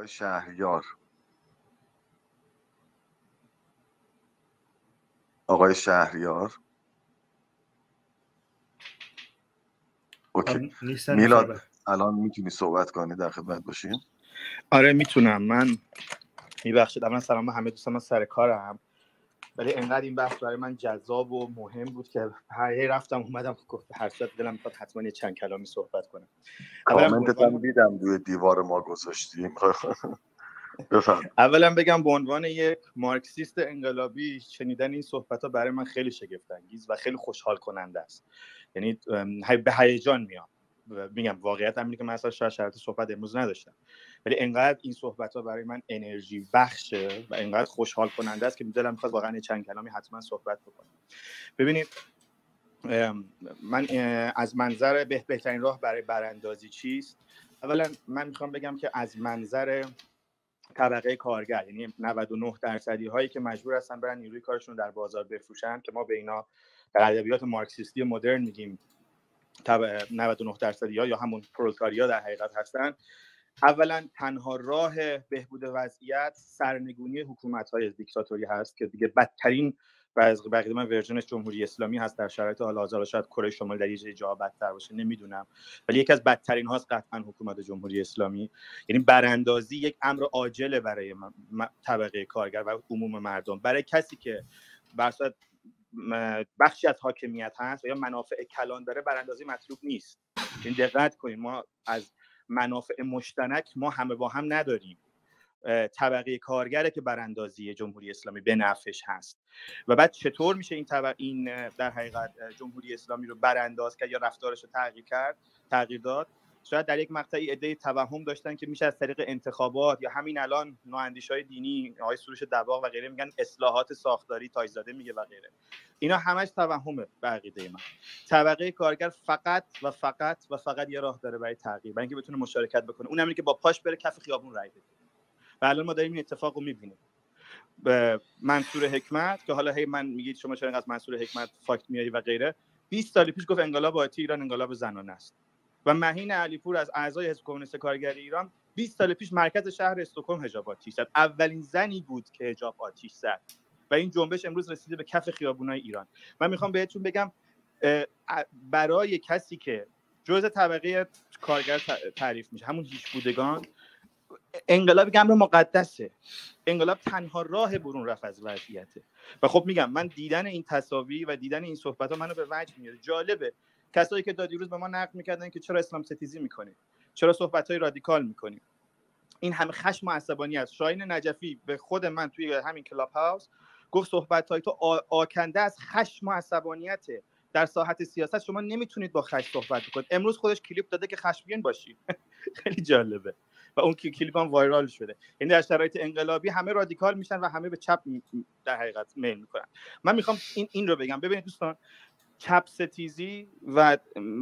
آقای شهریار. آقای شهریار. اوکی. میلاد الان میتونی صحبت کنی، در خدمت باشیم؟ آره میتونم. من میبخشید اولا سلام به همه دوستان، من سر کارم ولی انقدر این بحث برای من جذاب و مهم بود که هی رفتم اومدم گفت هر صد دلم میخواد حتما یه چند کلامی صحبت کنم. کامنتت هم دیدم روی دیوار ما گذاشتیم. بفرمایید. اولا بگم به عنوان یک مارکسیست انقلابی شنیدن این صحبت‌ها برای من خیلی شگفت انگیز و خیلی خوشحال کننده است. یعنی به هیجان میام. میگم واقعیت همینه که من اصلا شرط صحبت امروز نداشتم ولی انقدر این صحبت‌ها برای من انرژی بخشه و انقدر خوشحال کننده است که دلم می‌خواد واقعا چند کلامی حتما صحبت بکنم. ببینید من از منظر بهترین راه برای براندازی چیست؟ اولا من میخوام بگم که از منظر طبقه کارگر، یعنی 99% هایی که مجبور هستن برن نیروی کارشون در بازار بفروشن که ما به اینا در ادبیات مارکسیستی مدرن میگیم 99% یا همون پرولتاریا در حقیقت هستن. اولا تنها راه بهبود وضعیت سرنگونی حکومت‌های دیکتاتوری هست که دیگه بدترین و از بقیه من ورژنش جمهوری اسلامی هست در شرایط حال حاضر، شاید کره شمالی در یه جا بدتر باشه نمیدونم ولی یکی از بدترین هاست قطعا حکومت جمهوری اسلامی. یعنی براندازی یک امر عاجله برای طبقه کارگر و عموم مردم، برای کسی که بر اساس بخشی از حاکمیت هست و یا منافع کلان داره براندازی مطلوب نیست. این دقت کنید ما از منافع مشترک ما همه با هم نداریم. طبقه کارگره که براندازی جمهوری اسلامی به نفعش هست و بعد چطور میشه این در حقیقت جمهوری اسلامی رو برانداز کرد یا رفتارش رو تغییر داد؟ شاید در یک مقطعی عده‌ای توهم داشتن که میشه از طریق انتخابات یا همین الان نواندیش‌های دینی آقای سروش دباغ و غیره میگن اصلاحات ساختاری تاج‌زاده میگه و غیره، اینا همش توهمه به عقیده من. طبقه کارگر فقط و فقط و فقط یه راه داره برای تغییر، برای اینکه بتونه مشارکت بکنه، اونم اینه که با پاش بره کف خیابون رای بده. و الان ما داریم این اتفاق رو می‌بینیم. منصور حکمت که حالا هی من میگید شما چرا اینقدر منصور حکمت فاکت میاری و غیره، 20 سال پیش گفت انقلاب آتی ایران انقلاب زنانه است و مهین علیپور از اعضای حزب کمونیست کارگری ایران 20 سال پیش مرکز شهر استکهلم حجاب آتیش زد. اولین زنی بود که حجاب آتیش زد و این جنبش امروز رسیده به کف خیابونای ایران. من میخوام بهتون بگم برای کسی که جزء طبقه کارگر تعریف میشه، همون هیچ بودگان، انقلاب امر مقدسه. انقلاب تنها راه برون رفت از وضعیته. و خب میگم من دیدن این تصاویر و دیدن این صحبت‌ها منو به وجد میاره. جالبه کسایی که دیروز به ما نقد میکردن که چرا اسلام ستیزی میکنید، چرا صحبت‌های رادیکال میکنید، این همه خشم و عصبانیت. شاهین نجفی به خود من توی همین کلاب هاوس گفت صحبت‌های تو آکنده از خشم و عصبانیت. در ساحت سیاست شما نمیتونید با خشم صحبت کنید. امروز خودش کلیپ داده که خشمگین باشی. خیلی جالبه و اون کلیپ هم وایرال شده. یعنی در شرایط انقلابی همه رادیکال میشن و همه به چپ در حقیقت میل میکنن. من میخوام این رو بگم. ببینید دوستان، چپ ستیزی و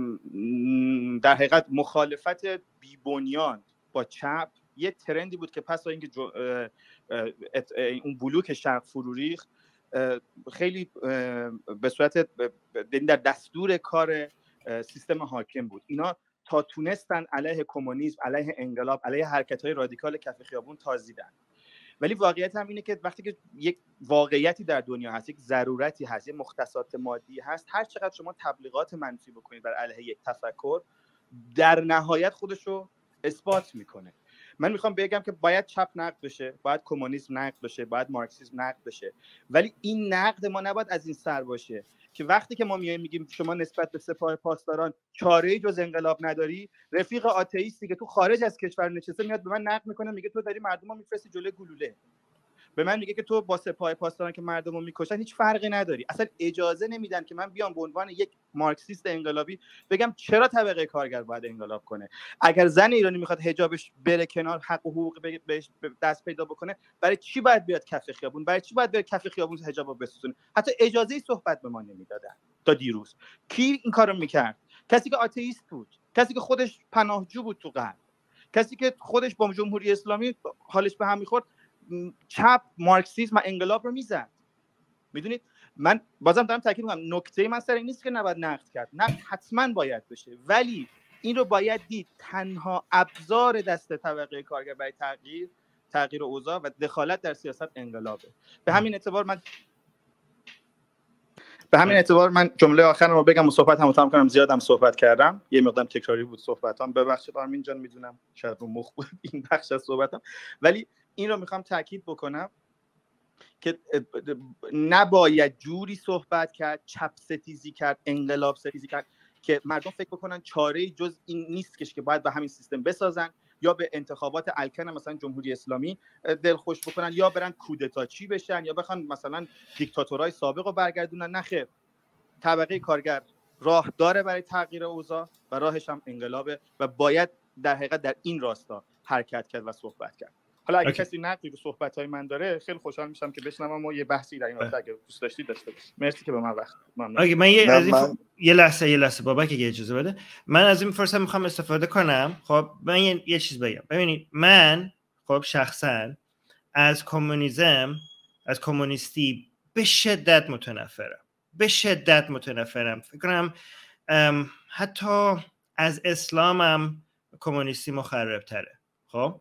در حقیقت مخالفت بی‌بنیان با چپ یه ترندی بود که پس از اینکه اون بلوک شرق فرو ریخت خیلی به صورت در دستور کار سیستم حاکم بود. اینا تا تونستن علیه کمونیسم، علیه انقلاب، علیه حرکت‌های رادیکال کف خیابون تازیدن. ولی واقعیت هم اینه که وقتی که یک واقعیتی در دنیا هست، یک ضرورتی هست، یک مختصات مادی هست، هر چقدر شما تبلیغات منفی بکنید بر علیه یک تفکر، در نهایت خودشو اثبات میکنه. من میخوام بگم که باید چپ نقد بشه، باید کمونیسم نقد بشه، باید مارکسیسم نقد بشه، ولی این نقد ما نباید از این سر باشه که وقتی که ما میگیم شما نسبت به سپاه پاسداران چاره‌ای جز انقلاب نداری، رفیق آتئیستی که تو خارج از کشور نشسته میاد به من نقد میکنه، میگه تو داری مردمو میفرستی جلوی گلوله. به من میگه که تو با سپاه پاسداران که مردمو میکشن هیچ فرقی نداری. اصلا اجازه نمیدن که من بیام به عنوان یک مارکسیست انقلابی بگم چرا طبقه کارگر باید انقلاب کنه. اگر زن ایرانی میخواد حجابش بره کنار، حق و حقوق بهش دست پیدا بکنه، برای چی باید بیاد کف خیابون؟ برای چی باید بیاد کف خیابون حجابو بسوزونه؟ حتی اجازه صحبت به ما نمیدادن تا دیروز. کی این کارو میکرد؟ کسی که آتئیست بود، کسی که خودش پناهجو بود تو غرب، کسی که خودش با جمهوری اسلامی حالش به هم میخورد، چپ مارکسیسم و انقلاب رو میزد. میدونید من بازم دارم تاکید میکنم، نکته من سر این نیست که نباید نقد کرد، نقد حتما باید بشه، ولی این رو باید دید تنها ابزار دست طبقه کارگر برای تغییر اوضاع و دخالت در سیاست انقلابه. به همین اعتبار من جمله آخرم رو بگم و صحبتمو تمام کنم. زیادم صحبت کردم، یه مقدار تکراری بود صحبتام، ببخشید آرمین جان، میدونم شاید رو مخ بود این بخش از صحبتام، ولی این رو میخوام تاکید بکنم که نباید جوری صحبت کرد، چپ ستیزی کرد، انقلاب ستیزی کرد که مردم فکر بکنن چاره‌ای جز این نیست که باید به همین سیستم بسازن یا به انتخابات الکن مثلا جمهوری اسلامی دلخوش بکنن یا برن کودتا چی بشن یا بخوان مثلا دیکتاتورهای سابق رو برگردونن. نه خیر، طبقه کارگر راه داره برای تغییر اوضاع و راهش هم انقلابه و باید در حقیقت در این راستا حرکت کرد و صحبت کرد. حالا اگه کسی نقدی رو صحبت‌های من داره خیلی خوشحال میشم که بشنوم و یه بحثی در این راستا اگه دوست داشتید داشته باشیم. مرسی که به من وقت دادید. من یه لحظه بابک اگه اجازه بده، من از این فرصت میخوام استفاده کنم. خب من یه چیز بگم. ببینید من خب شخصا از کمونیستی به شدت متنفرم. فکر کنم حتی از اسلامم کمونیستی مخرب‌تره. خب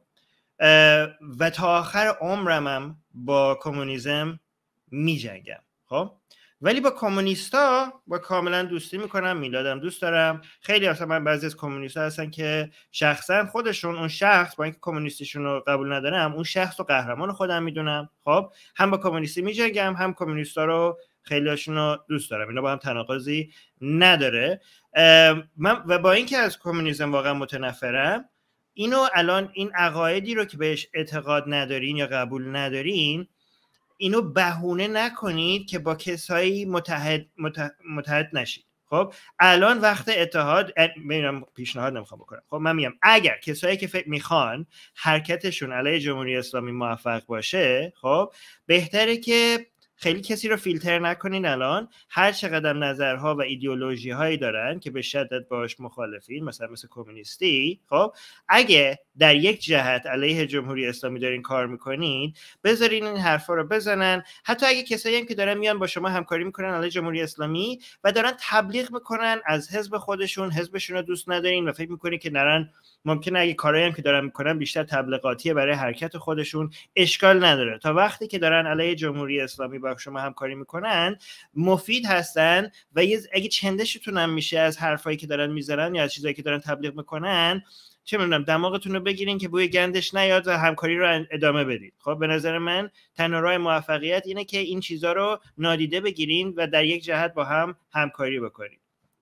و تا آخر عمرم با کمونیسم می جنگم. خب ولی با کمونیستا با کاملا دوستی میکنم، میلادم دوست دارم. خیلی اصلا من بعضی از کمونیستا هستن که شخصا خودشون اون شخص با اینکه کمونیستیشون رو قبول ندارم اون شخص رو قهرمان خودم میدونم. خب هم با کمونیستی میجنگم هم کمونیستا رو خیلیاشون رو دوست دارم، اینا با هم تناقضی نداره. من و با اینکه از کمونیسم واقعا متنفرم، اینو الان این عقایدی رو که بهش اعتقاد ندارین یا قبول ندارین اینو بهونه نکنید که با کسایی متحد نشید. خب الان وقت اتحاد، میرم پیشنهاد نمیخوام بکنم. خب من میگم اگر کسایی که فکر میخوان حرکتشون علیه جمهوری اسلامی موفق باشه، خب بهتره که خیلی کسی رو فیلتر نکنین. الان هر چقدر نظرها و ایدئولوژی هایی دارن که به شدت باش مخالفین، مثلا مثل کمونیستی، خب اگه در یک جهت علیه جمهوری اسلامی دارین کار میکنین بذارین این حرفا رو بزنن. حتی اگه کسایی هم که دارن میان با شما همکاری میکنن علیه جمهوری اسلامی و دارن تبلیغ میکنن از حزب خودشون، حزبشون رو دوست ندارین و فکر میکنین که نرن، ممکنه اگه کارایی هم که دارن میکنن بیشتر تبلیغاتیه برای حرکت خودشون، اشکال نداره. تا وقتی که دارن علیه جمهوری اسلامی با شما همکاری میکنن مفید هستن و اگه چندشتون هم میشه از حرفایی که دارن میزنن یا از چیزایی که دارن تبلیغ میکنن، چه میدونم، دماغتون رو بگیرین که بوی گندش نیاد و همکاری رو ادامه بدید. خب به نظر من تنها راه موفقیت اینه که این چیزا رو نادیده بگیرین و در یک جهت با هم همکاری بکنید.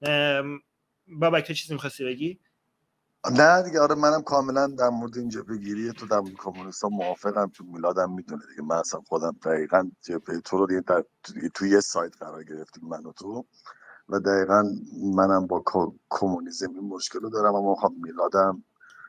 بابک تو چیزی می‌خواستی بگی؟ نه دیگه، آره منم کاملا در مورد این جبهه‌گیری تو در مورد کمونیست‌ها موافقم، چون میلادم میدونه دیگه. من اصلا خودم دقیقاً جبهه تو رو دیگه توی یه سایت قرار گرفتیم من و تو، و دقیقاً منم با کمونیسم این مشکل رو دارم. اما خب میلادم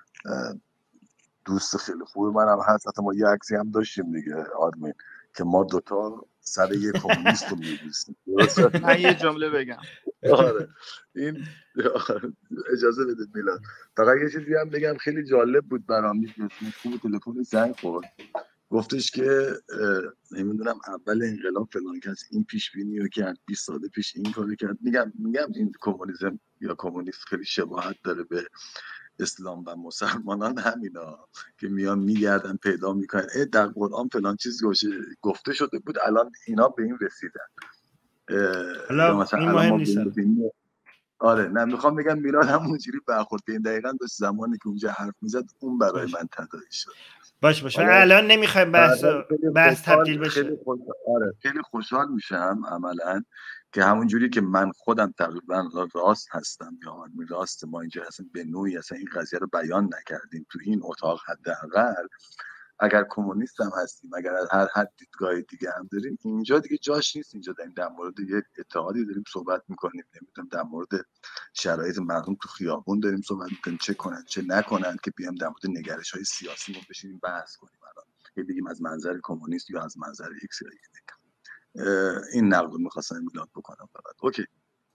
دوست خیلی خوبی منم هست. حتی ما یه عکسی هم داشتیم دیگه آرمین که ما دوتا سر یه کمونیست رو می‌بوسیم. من یه جمله بگم. آره این اجازه بدید میلاد، فقط یه چیزی هم بگم خیلی جالب بود برام. خوب تلفن زنگ خورد، گفتش که نمیدونم اول انقلاب فلان کس این پیش بینی رو کرد، 20 سال پیش این کارو کرد. میگم این کمونیسم یا کمونیست خیلی شباهت داره به اسلام و مسلمانان، همینا که میان میگردن پیدا میکنن در قرآن فلان چیز گفته شده بود الان اینا به این رسیدن. حالا مثلا این الان مهم ما نیست. آره نه میخوام بگم میلاد همونجوری برخورد به این دقیقاً داشت زمانی که اونجا حرف میزد اون برای من تداعی شد. باش الان نمیخوایم بحث تبدیل بشه. خیلی خوشحال میشم عملاً که همونجوری که من خودم تقریبا راست هستم یا آرمین راست، ما اینجا اصلا به نوعی اصلا این قضیه رو بیان نکردیم تو این اتاق. حداقل اگر کمونیست هم هستیم، اگر هر حد دیدگاه دیگه هم داریم، اینجا دیگه جاش نیست. اینجا داریم در مورد یک اتحادی داریم صحبت میکنیم، نمیدونم در مورد شرایط مردم تو خیابون داریم صحبت میکنیم، چه کنن چه نکنن، که بیام در مورد نگرش‌های سیاسی ما بشینیم بحث کنیم. الان بگیم از منظر کمونیست یا از منظر ایکس یا این نقد رو می‌خواستم میلاد بکنم فقط. اوکی،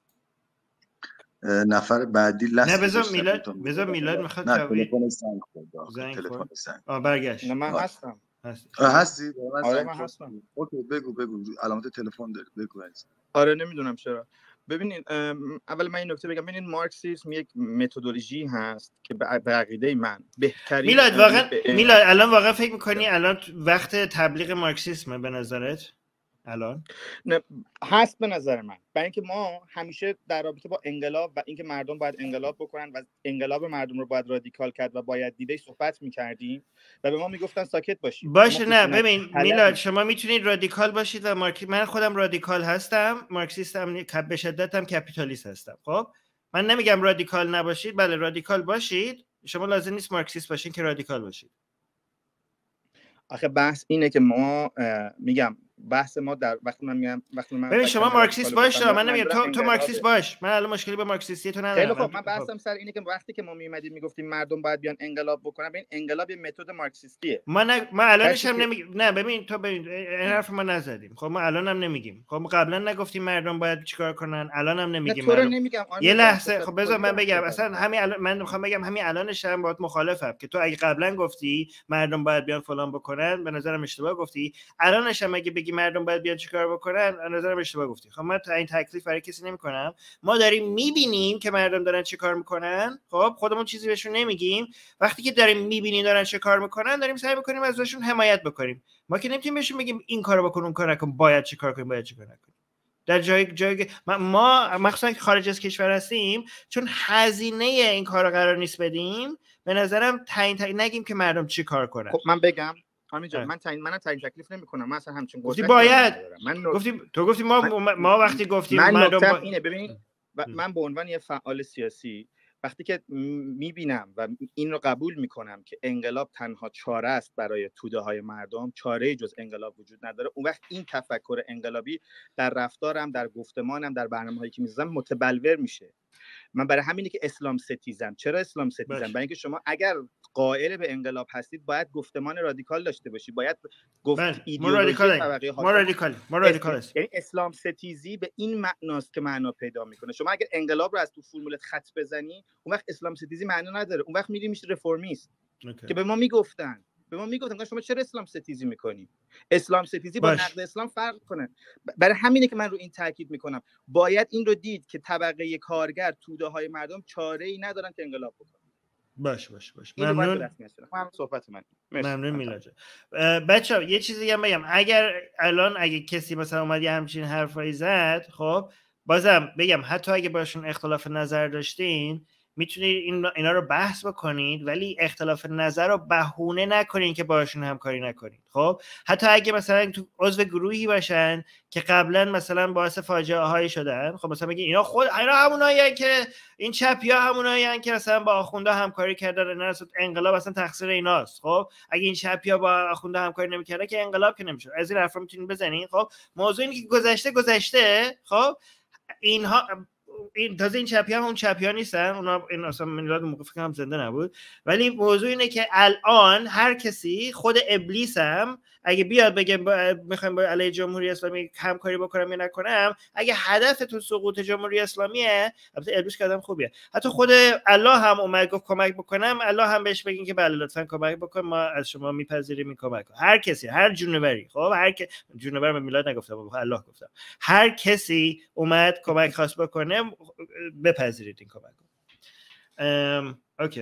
نفر بعدی نه بذار میلاد میخواد تلفن زنگ خورد. برگشت. نه من هستم. هستی؟ آره من هستم. اوکی بگو علامت تلفن داری، بگو. آره نمیدونم چرا. ببینید اول من این نکته بگم، ببینید مارکسیسم یک متدولوژی هست که به عقیده من بهترین میلاد الان واقعا فکر می‌کنی الان وقت تبلیغ مارکسیسمه به نظرت الان؟ نه هست به نظر من، برای اینکه ما همیشه در رابطه با انقلاب و اینکه مردم باید انقلاب بکنن و انقلاب مردم رو باید رادیکال کرد و باید دیده صحبت می‌کردیم و به ما میگفتن ساکت باشید. باشه نه ببین میلاد شما میتونید رادیکال باشید و من خودم رادیکال هستم، مارکسیستم به شدتم کپیتالیست هستم. خب من نمیگم رادیکال نباشید، بله رادیکال باشید، شما لازم نیست مارکسیست باشین که رادیکال باشید. آخه بحث اینه که ما میگم بحث ما در وقتی من ببین شما مارکسیست باش، من نمیگم تو مارکسیست باش، من الان مشکلی با مارکسیستی تو ندارم. خیلی خب من بحثم سر اینه که وقتی که ما میومدیم میگفتیم مردم باید بیان انقلاب بکنن، ببین انقلاب یه متد مارکسیستیه. ما الانش هم نمیگیم، نه ببین تو ببین این حرف ما نزدیم. خب ما الان هم نمیگیم، خب قبلا نگفتیم مردم باید چیکار کنن، الان هم نمیگیم. تو رو نمیگم یه لحظه خب بذار من بگم، اصلا همین الان من میخوام بگم همین الانش هم باهات مخالفم که تو اگه قبلا گفتی مردم باید بیان فلان بکنن به نظرم اشتباه گفتی، الانش هم اگه بگی مردم باید بیان چیکار بکنن به نظرم اشتباه گفتی. خب من این تکلیف برای کسی نمیکنم، ما داریم میبینیم که مردم دارن چیکار میکنن، خب خودمون چیزی بهشون نمیگیم، وقتی که داریم میبینیم دارن چیکار میکنن داریم سعی میکنیم ازشون حمایت بکنیم. ما که نمیتونیم بهشون بگیم این کارو بکن اون کارو نکن، باید چیکار کنیم باید چیکار نکنیم. در جای ما مخصوصا که خارج از کشور هستیم چون هزینه این کارو قرار نیست بدیم، به نظرم تعیین نگیم که مردم چی کار کنن. خب من بگم همین جا من تعیین تکلیف نمی‌کنم، من اصلا همچین گفتی باید تو گفتی ما وقتی گفتیم مردم اینه. ببین من به عنوان یه فعال سیاسی وقتی که میبینم و این رو قبول میکنم که انقلاب تنها چاره است برای توده های مردم، چاره جز انقلاب وجود نداره، اون وقت این تفکر انقلابی در رفتارم، در گفتمانم، در برنامه‌هایی که میذارم متبلور میشه. من برای همینه که اسلام ستیزم. چرا اسلام ستیزم؟ برای اینکه شما اگر قائل به انقلاب هستید باید گفتمان رادیکال داشته باشید، باید گفت ایدئولوژی طبقه ما رادیکال یعنی اسلام ستیزی به این معناست که معنا پیدا میکنه. شما اگر انقلاب رو از تو فرمولت خط بزنی اون وقت اسلام ستیزی معنا نداره، اون وقت میری میشه رفرمیست که به ما میگفتن شما چرا اسلام ستیزی میکنی؟ اسلام ستیزی با نقد اسلام فرق کنه. برای همینه که من رو این تاکید میکنم، باید این رو دید که طبقه کارگر، توده های مردم چاره‌ای ندارن که انقلاب بکنن. باش ممنون. صحبت من ممنون میلاد جان. بچه‌ها یه چیزی هم بگم، اگه کسی مثلا اومد یه همچین حرفایی زد، خب بازم بگم حتی اگه باشون اختلاف نظر داشتین میتونید اینا رو بحث بکنید، ولی اختلاف نظر رو بهونه نکنید که باشون همکاری نکنید. خب حتی اگه مثلا تو عضو گروهی باشن که قبلا مثلا باعث فاجعه هایی شدن، خب مثلا بگید اینا همونایین که این چپیا همونایین که مثلا با آخوندا همکاری کردن، اینا انقلاب اصلا تقصیر ایناست. خب اگه این چپیا با آخوندا همکاری نمی‌کردن که انقلاب که نمی‌شد. از این حرفا میتونید بزنید. خب موضوع اینه که گذشته. خب اینها این تازه این چپیا اون چپیا نیستن، اونا این اصلا میلاد موقع فکر کنم زنده نبود، ولی موضوع اینه که الان هر کسی، خود ابلیس هم اگه بیاد بگه میخوایم با علیه جمهوری اسلامی همکاری بکنم یا نکنم، اگه هدفتون سقوط جمهوری اسلامیه، البته ابلیس که آدم خوبیه، حتی خود الله هم اومد گفت کمک بکنم، الله هم بهش بگین که بله لطفا کمک بکن، ما از شما میپذیریم این کمک. هر کسی، هر جونوری، خب جونور به میلاد نگفتم، الله گفتم، هر کسی اومد کمک خواست بکنه بپذیرید این کمک. اوکی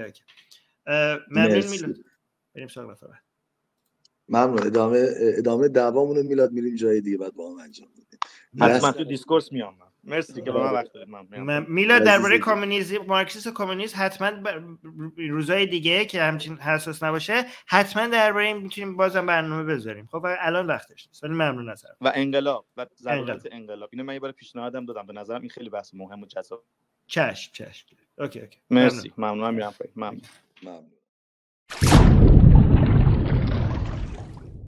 ممنون میلاد. بریم سراغ نفر بعد. ممنون. ادامه دعوامون رو میلاد میریم جای دیگه بعد با هم انجام میدیم. حتما تو دیسکورس میام. مرسی که به من وقت دادید. میلاد درباره کمونیسم، مارکسیسم و کمونیسم حتما روزای دیگه که همچین حساس نباشه حتما درباره این میتونیم بازم برنامه بذاریم. خب الان وقتش نیست، ولی ممنون ازت. و انقلاب و ضرورت انقلاب، اینو من یه بار پیشنهادم دادم، به نظرم این خیلی بحث مهم و جذاب. چشم. اوکی. مرسی. ممنونم. میرم پایین. ممنون.